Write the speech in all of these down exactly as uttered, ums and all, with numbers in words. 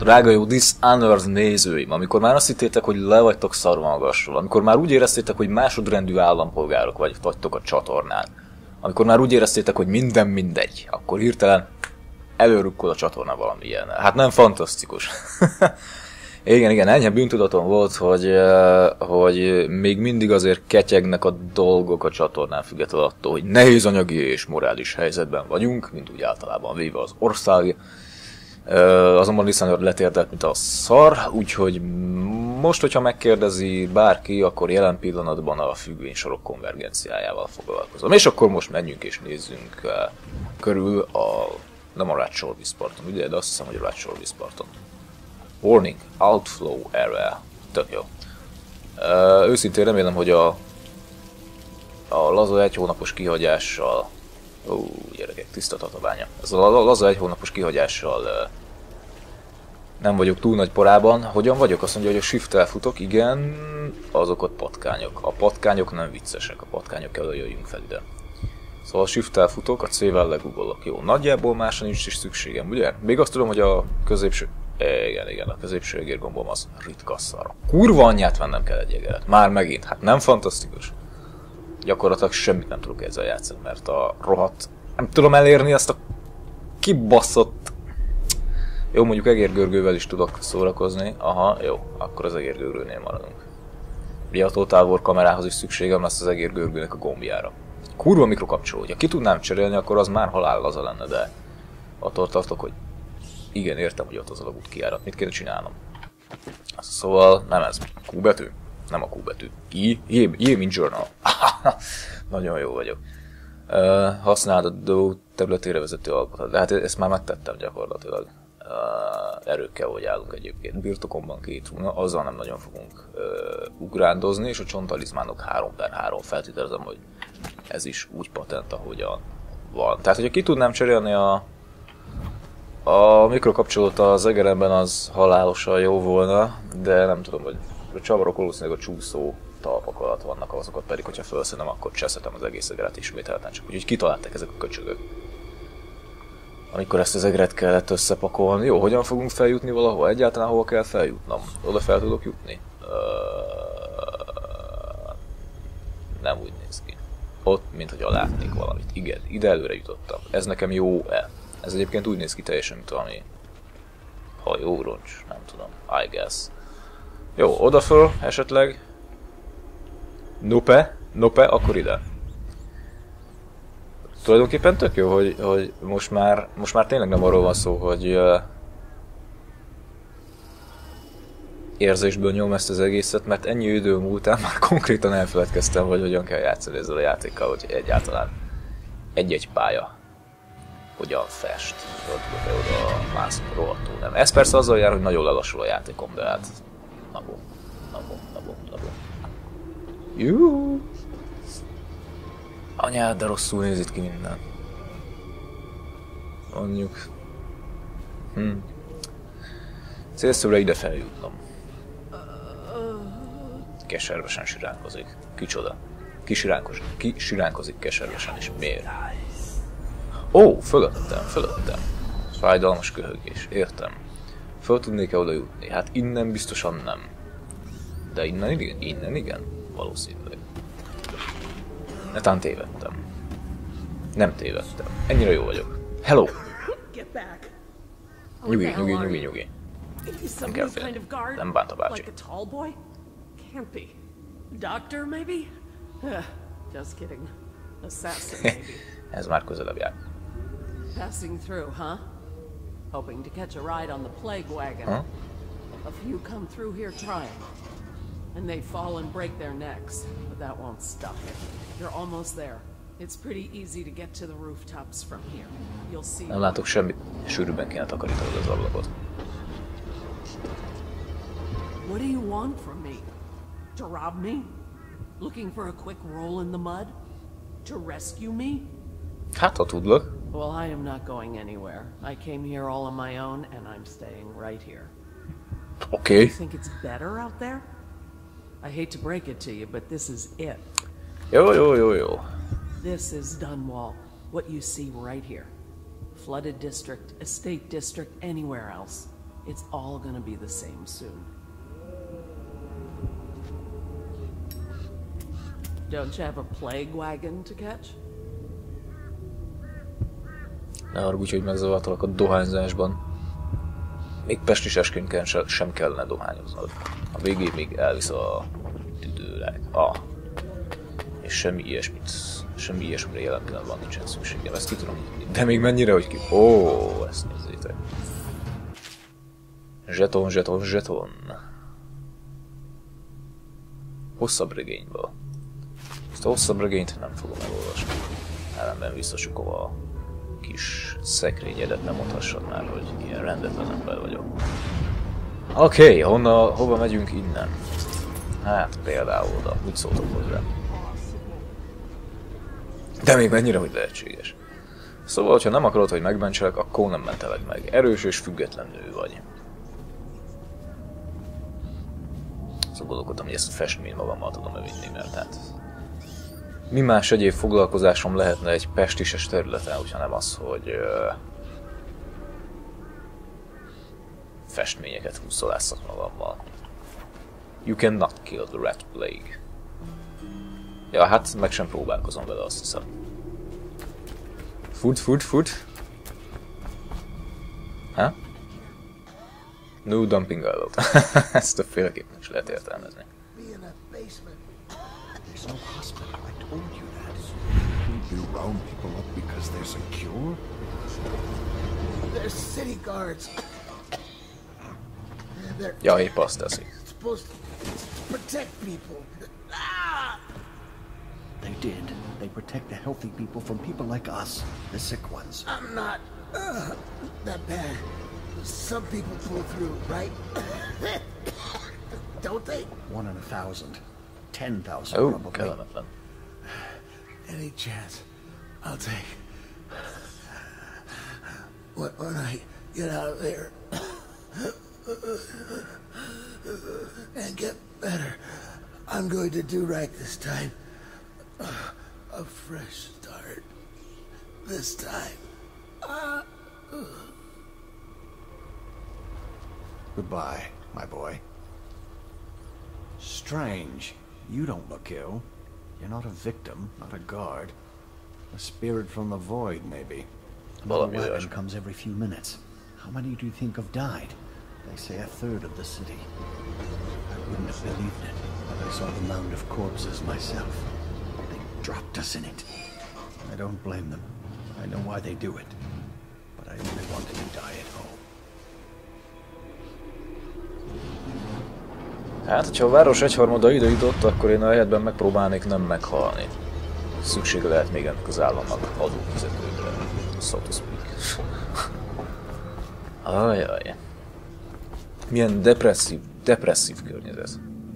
Drága jó Dishonored nézőim, amikor már azt hittétek, hogy le vagytok szarva magasról, amikor már úgy éreztétek, hogy másodrendű állampolgárok vagy, vagytok a csatornán, amikor már úgy éreztétek, hogy minden mindegy, akkor hirtelen előrukkol a csatorna valami ilyen. Hát nem fantasztikus. igen, igen, enyhe bűntudatom volt, hogy, hogy még mindig azért ketyegnek a dolgok a csatornán, függetlenül attól, hogy nehéz anyagi és morális helyzetben vagyunk, mint úgy általában véve az ország. Azonban Dishonored letérdelt, mint a szar, úgyhogy most, hogyha megkérdezi bárki, akkor jelen pillanatban a függvénysorok konvergenciájával foglalkozom. És akkor most menjünk és nézzünk körül a... nem a Ratchelby parton, ugye? De azt hiszem, hogy a Ratchelby parton. Warning, outflow area. Tök jó. Uh, őszintén remélem, hogy a, a laza egy hónapos kihagyással... Ó, uh, gyerekek, tiszta tatabánya. Ez a laza egy hónapos kihagyással uh, nem vagyok túl nagy porában. Hogyan vagyok? Azt mondja, hogy a shift-tel futok. Igen, azok ott patkányok. A patkányok nem viccesek, a patkányok elől jöjjünk fel ide. Szóval a shift-tel futok, a C-vel legugolok. Jó, nagyjából másra nincs is szükségem, ugye? Még azt tudom, hogy a középső... Igen, igen, a középső egérgombom az ritka szar. Kurva anyját vennem kell egy egeret. Már megint, hát nem fantasztikus. Gyakorlatilag semmit nem tudok ezzel játszani, mert a rohadt... Nem tudom elérni azt a kibaszott... Jó, mondjuk egérgörgővel is tudok szórakozni. Aha, jó, akkor az egérgörgőnél maradunk. Ugye a Total War kamerához is szükségem lesz az egérgörgőnek a gombjára. Kurva mikrokapcsoló, ha ki tudnám cserélni, akkor az már halál laza lenne, de attól tartok, hogy igen, értem, hogy ott az alagút kiárat. Mit kéne csinálnom? Szóval nem ez. Q betű? Nem a Q betű. I? J, J mint journal. Nagyon jó vagyok. Uh, használd a do területére vezető alapot. De hát ezt már megtettem gyakorlatilag. Uh, erőkkel, hogy állunk egyébként. Birtokomban két rúna, azzal nem nagyon fogunk uh, ugrándozni, és a csontalizmánok három per három. Feltételezem, hogy ez is úgy patent, ahogyan van. Tehát, hogyha ki tudnám cserélni a a mikrokapcsolót az egeremben, az halálosan jó volna, de nem tudom, hogy a csavarok valószínűleg a csúszó talpak alatt vannak, azokat pedig, hogyha felszínem, akkor cseszhetem az egész egeret ismételten, csak úgyhogy kitalálták ezek a köcsögök. Amikor ezt az egeret kellett összepakolni, jó, hogyan fogunk feljutni valahol? Egyáltalán hova kell feljutnom? Oda fel tudok jutni? Uh, nem úgy néz ki. Ott, mintha látnék valamit. Igen, ide előre jutottam. Ez nekem jó-e? Ez egyébként úgy néz ki teljesen, mint valami hajó, roncs, nem tudom, I guess. Jó, odaföl esetleg. Nope, nope, akkor ide. Tulajdonképpen tök jó, hogy, hogy most, már, most már tényleg nem arról van szó, hogy uh, érzésből nyom ezt az egészet, mert ennyi idő múltán már konkrétan elfeledkeztem, hogy hogyan kell játszani ezzel a játékkal, hogy egyáltalán egy-egy pálya hogyan fest. Oda tudok oda mászni, rohadtul nem. Ez persze azzal jár, hogy nagyon lelassul a játékom, de hát... Nabom, nabom, nabom, nabom. Juhu! Anyád, de rosszul néz itt ki minden. Mondjuk... Hm. Célszóra ide feljutnom. Keservesen siránkozik. Kicsoda? Ki siránkozik? Ki siránkozik keservesen, és miért? Ó, fölöttem, fölöttem. Fájdalmas köhögés, értem. Föl tudnék-e oda jutni? Hát innen biztosan nem. De innen igen? Innen igen? Valószínűleg. Netán tévedtem. Nem tévedtem. Ennyire jó vagyok. Hello! Nyugi, nyugi, nyugi, nyugi. Nem kell félni. Nem bánt a bácsi. Ez már közelebb jár. Passing through, huh? Hoping to catch a ride on the plague wagon. Huh? A few come through here trying, and they fall and break their necks, but that won't stop it. You're almost there. It's pretty easy to get to the rooftops from here. You'll see. Nem látok semmit. Sűrűbben kéne takarítani az ablakot. What do you want from me? To rob me? Looking for a quick roll in the mud? To rescue me? Hát, ha tudlak. Well, I am not going anywhere. I came here all on my own, and I'm staying right here. Okay. You think it's better out there? I hate to break it to you, but this is it. Jó, jó, jó, jó. This is Dunwall. What you see right here. Flooded district, estate district, anywhere else. It's all gonna be the same soon. Don't you have a plague wagon to catch? Ne haragudj, hogy megzavartalak a dohányzásban. Még pestisesként sem kellene dohányoznod. A végén még elvisz a tüdőleg. Ah. És semmi ilyesmit, semmi ilyesmire jelen pillanatban nincsen szükségem. Ezt ki tudom hívni. De még mennyire, hogy ki... Ó, ezt nézzétek. Zseton, zseton, zseton. Hosszabb regényből. Ezt a hosszabb regényt nem fogom elolvasni. Ellenben visszacsukom a kis szekrényedet, nem mondhassad már, hogy ilyen rendetlen ember vagyok. Oké, okay, honna, hova megyünk innen? Hát például oda, mit szóltok hozzá? De még mennyire, hogy lehetséges. Szóval, hogyha nem akarod, hogy megmentselek, akkor nem mentelek meg. Erős és független nő vagy. Szóval gondolkodtam, hogy ezt a festményt magammal tudom elvinni, mert hát... Mi más egyéb foglalkozásom lehetne egy pestises területen, hogyha nem az, hogy... Uh, festményeket húszolásszak magammal. You cannot kill the rat plague. Ja, hát meg sem próbálkozom vele, azt hiszem. Food, food, food. Ha? No dumping out. Ezt a féleképpen is lehet értelmezni. There's no hospital, I told you that. You round people up because they're secure? They're city guards. They're Ja, épp azt teszik. supposed to protect people. Ah! They did. They protect the healthy people from people like us, the sick ones. I'm not uh, that bad. Some people pull through, right? Don't they? One in a thousand. Ten thousand, Oh, probably. kellemetlen. Any chance I'll take. When, when I get out of there and get better, I'm going to do right this time. A fresh start. This time. Uh, uh. Goodbye, my boy. Strange. You don't look ill. You're not a victim, not a guard. A spirit from the void, maybe. Another Valami wagon olyasmi. comes every few minutes. How many do you think have died? They say a third of the city. I wouldn't have believed it, but I saw the mound of corpses myself. They dropped us in it. I don't blame them. I know why they do it. But I only wanted to die at home. Hát, hogyha a város egyharmada ide jutott, akkor én a helyetben megpróbálnék nem meghalni. Szüksége lehet még ennek az államnak adófizetőkre, so to speak. Ajaj. Milyen depresszív, depresszív környezet.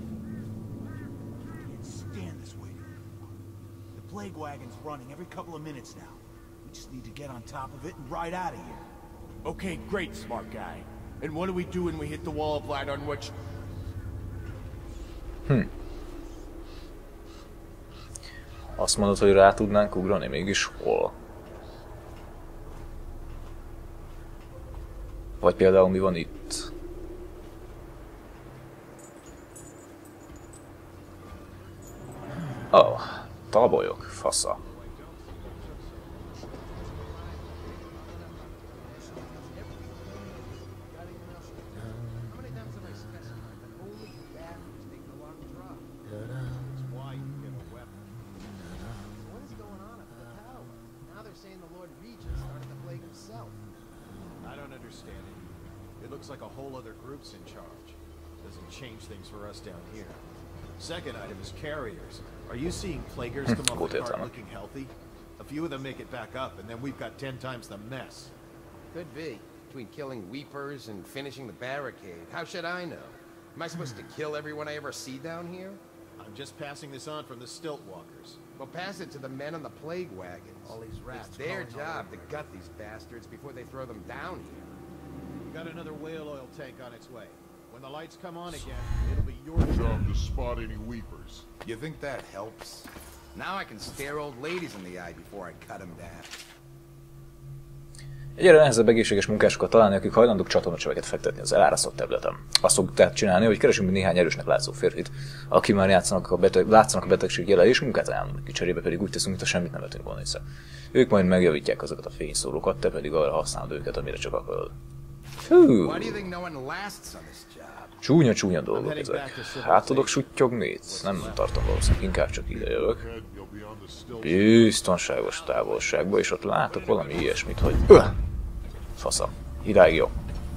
Stand this way. The plague wagon's running every couple of minutes now. We just need to get on top of it and ride out of here. Okay, great, smart guy. And what do we do when we hit the wall of light on which... Hm. Azt mondod, hogy rá tudnánk ugrani, mégis hol? Vagy például mi van itt? Ó, oh, tabolyok, fasza. I don't understand it. It looks like a whole other group's in charge. Doesn't change things for us down here. Second item is carriers. Are you seeing plaguers come off the cart looking healthy? A few of them make it back up, and then we've got ten times the mess. Could be. Between killing weepers and finishing the barricade. How should I know? Am I supposed to kill everyone I ever see down here? I'm just passing this on from the stilt walkers. Well, pass it to the men on the plague wagons. All these rats It's their crawling all job over to gut these bastards before they throw them down here. Got another whale oil tank on its way. When the lights come on again, it'll be your job to spot any weepers. You think that helps? Now I can stare old ladies in the eye before I cut them down. Egyre nehezebb egészséges munkásokat találni, akik hajlandók csatornacsöveket fektetni az elárasztott területen. Azt fogjuk tehát csinálni, hogy keresünk néhány erősnek látszó férfit, aki már játszanak a beteg, látszanak a betegség jele, és munkát ajánlunk ki, cserébe pedig úgy teszünk, mintha semmit nem vettünk volna észre. Ők majd megjavítják azokat a fényszórókat, te pedig arra használod őket, amire csak akarod. Hú. Csúnya, csúnya dolgok ezek. Hát tudok suttyogni? Nem tartom valószínűleg, inkább csak ide jövök. Biztonságos távolságba, és ott látok valami ilyesmit, hogy... Öh! Faszam. Idáig jó.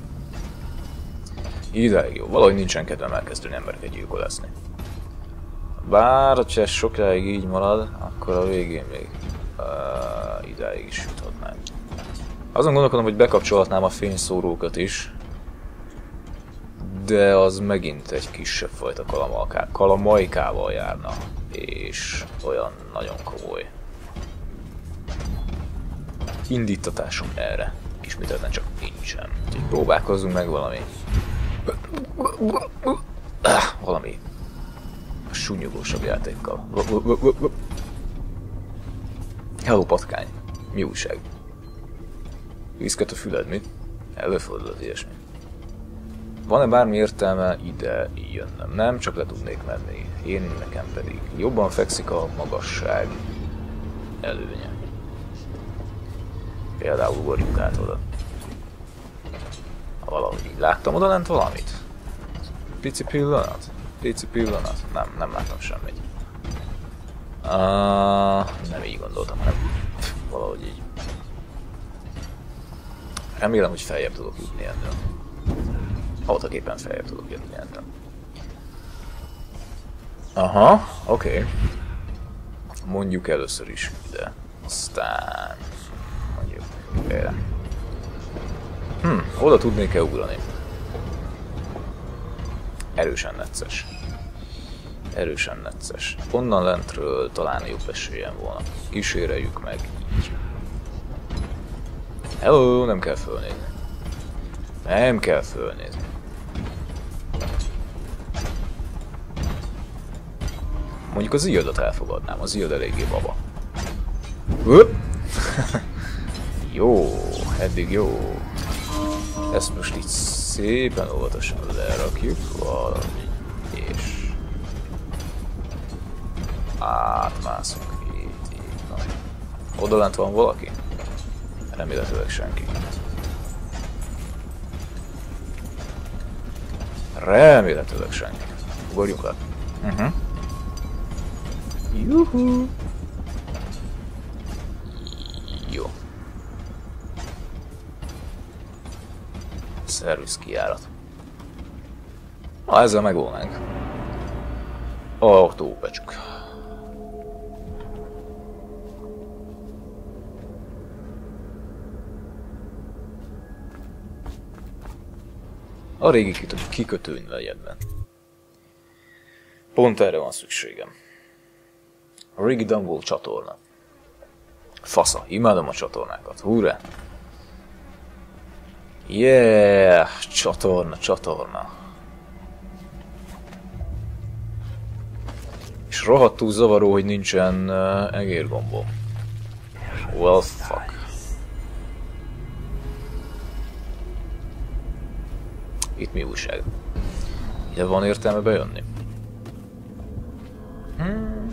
Idáig jó. Valahogy nincsen kedvem elkezdeni embereket gyilkolászni. Bár, ha ez sokáig így marad, akkor a végén még uh, idáig is juthatnánk. Azon gondolkodom, hogy bekapcsolhatnám a fényszórókat is, de az megint egy kisebb fajta kalamajkával járna, és olyan nagyon komoly indítatásom erre ismételten csak nincsen. Úgyhogy próbálkozzunk meg valami valami sunnyogósabb játékkal. Hello, patkány! Mi újság? Viszket a füled, mit? Előfordul az ilyesmi. Van-e bármi értelme ide jönnöm? Nem, csak le tudnék menni. Én nekem pedig jobban fekszik a magasság előnye. Például ugorjunk át oda. Valahogy így láttam oda lent valamit? Pici pillanat? Pici pillanat? Nem, nem láttam semmit. Uh, nem így gondoltam, hanem valahogy így. Remélem, hogy feljebb tudok jutni ennél. Voltaképpen feljebb tudok jutni ennél. Aha, oké. Okay. Mondjuk először is ide. Aztán... mondjuk félre. Hm, oda tudnék-e ugrani? Erősen necces. Erősen necces. Onnan lentről talán jobb esélyem volna. Kíséreljük meg így. Hello, nem kell fölnézni. Nem kell fölnézni. Mondjuk az iodat elfogadnám, az iod eléggé baba. Jó, eddig jó. Ezt most így szépen óvatosan lerakjuk valami, és átmászunk itt, így van. Oda lent van valaki? Remélhetőleg senki. Remélhetőleg senki. Ugorjunk le. Uh-huh. Juhu. Jó. Szerviz kijárat. Na, ezzel megvolnánk. Autópecsük. A régi kikötőn lejjebben. Pont erre van szükségem. A régi Dunwall csatorna. Fasza, imádom a csatornákat. Hurrá! Yeah! Csatorna, csatorna. És rohadtul zavaró, hogy nincsen uh, egérgombom. Well, fuck. Itt mi újság? Ide van értelme bejönni? Hmm.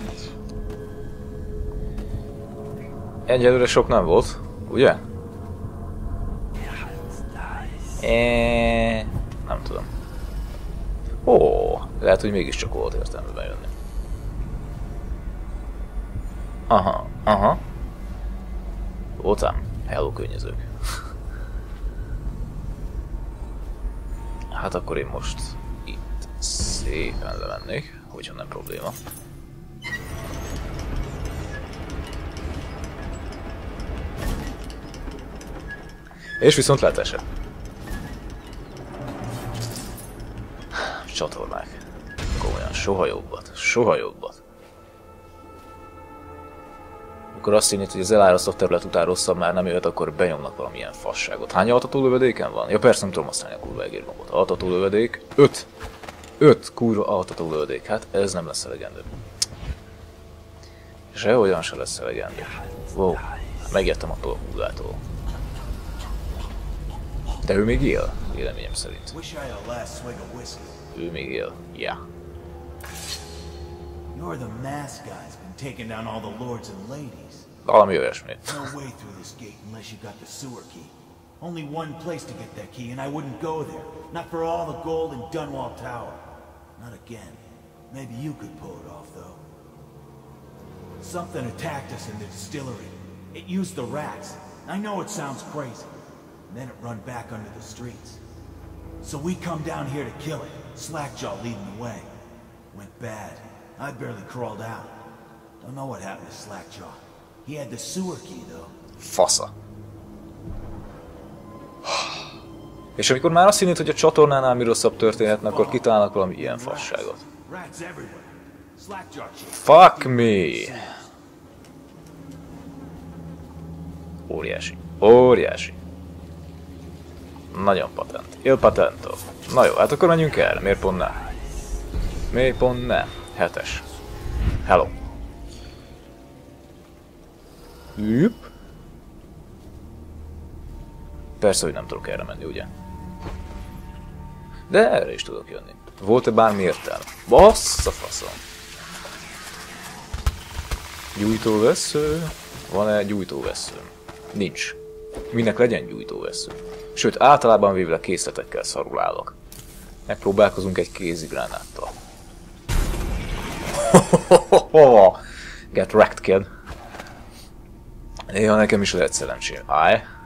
Egyelőre sok nem volt, ugye? Eee, nem tudom. Ó, lehet, hogy mégiscsak volt értelme bejönni. Aha, aha. Voltam. Hello, könnyezők. Hát akkor én most itt szépen lemennék, hogyha nem probléma. És viszont látásra. Csatornák. Komolyan, soha jobbat, soha jobbat. Amikor azt hinnéd, hogy az elárasztott terület után rosszabb már nem jöhet, akkor benyomnak valamilyen fasságot. Hány altató lövedéken van? Ja persze nem tudom használni a kurva egérgombot. Altató lövedék. Öt. Öt kurva altató lövedék. Hát ez nem lesz elegendő. Sehogyan se lesz elegendő. Wow. Megértem attól a hullától. De ő még él, véleményem szerint. Wish I had a last swig of whiskey. Ő még él. Yeah. You're the mask guy's been taking down all the lords and ladies. Valami olyasmi. No way through this gate unless you got the sewer key. Only one place to get that key, and I wouldn't go there. Not for all the gold in Dunwall Tower. Not again. Maybe you could pull it off, though. Something attacked us in the distillery. It used the rats. I know it sounds crazy. And then it run back under the streets. So we come down here to kill it. Slackjaw leading the way. Went bad. I barely crawled out. Don't know what happened to Slackjaw. He had the sewer key, though. Fasza. És amikor már azt hinnéd, hogy a csatornánál mi rosszabb történhetne, akkor kitalálnak valami ilyen fasságot. Fuck me! Óriási. Óriási. Nagyon patent. Il patento. Na jó, hát akkor menjünk el. Miért pont ne? Miért pont ne? Hetes. Hello. Jüpp. Persze, hogy nem tudok erre menni, ugye? De erre is tudok jönni. Volt-e bármi értelme? Bassza faszom! Gyújtóvesző? Van-e gyújtóvesző? Nincs. Minek legyen gyújtóvesző? Sőt, általában véve készletekkel szarul állok. Megpróbálkozunk egy kézigránáttal. Get wrecked, kid. Néha nekem is lehet szerencsém. Állj!